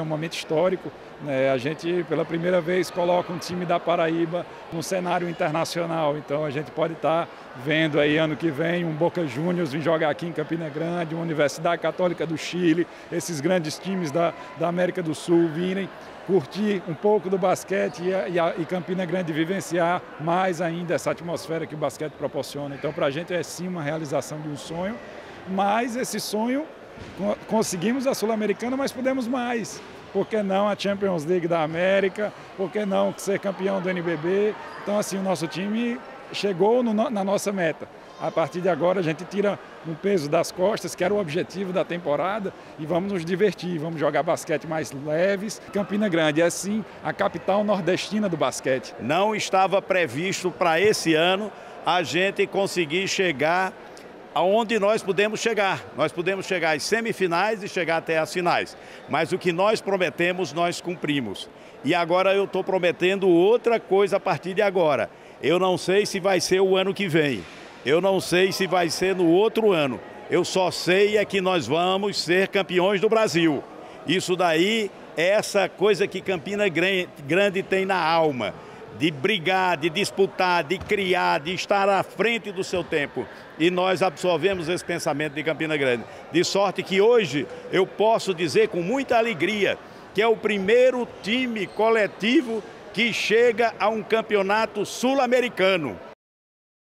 é um momento histórico, né? A gente, pela primeira vez, coloca um time da Paraíba no cenário internacional. Então, a gente pode estar vendo aí ano que vem um Boca Juniors vir jogar aqui em Campina Grande, uma Universidade Católica do Chile, esses grandes times da América do Sul virem curtir um pouco do basquete e Campina Grande vivenciar mais ainda essa atmosfera que o basquete proporciona. Então, para a gente é sim uma realização de um sonho, mas esse sonho, conseguimos a Sul-Americana, mas podemos mais. Por que não a Champions League da América? Por que não ser campeão do NBB? Então, assim, o nosso time chegou na nossa meta. A partir de agora, a gente tira um peso das costas, que era o objetivo da temporada, e vamos nos divertir, vamos jogar basquete mais leves. Campina Grande é, sim, a capital nordestina do basquete. Não estava previsto para esse ano a gente conseguir chegar aonde nós podemos chegar. Nós podemos chegar às semifinais e chegar até as finais. Mas o que nós prometemos, nós cumprimos. E agora eu estou prometendo outra coisa a partir de agora. Eu não sei se vai ser o ano que vem. Eu não sei se vai ser no outro ano. Eu só sei é que nós vamos ser campeões do Brasil. Isso daí é essa coisa que Campina Grande tem na alma. De brigar, de disputar, de criar, de estar à frente do seu tempo. E nós absorvemos esse pensamento de Campina Grande. De sorte que hoje eu posso dizer com muita alegria que é o primeiro time coletivo que chega a um campeonato sul-americano.